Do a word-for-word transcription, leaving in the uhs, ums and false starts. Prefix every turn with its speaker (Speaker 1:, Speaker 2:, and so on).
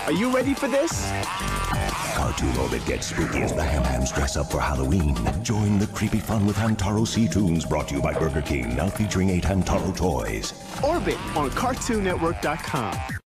Speaker 1: Are you ready for this?
Speaker 2: Cartoon Orbit gets spooky as the Ham Hams dress up for Halloween. Join the creepy fun with Hamtaro cToons, brought to you by Burger King, now featuring eight Hamtaro toys.
Speaker 1: Orbit on Cartoon Network dot com.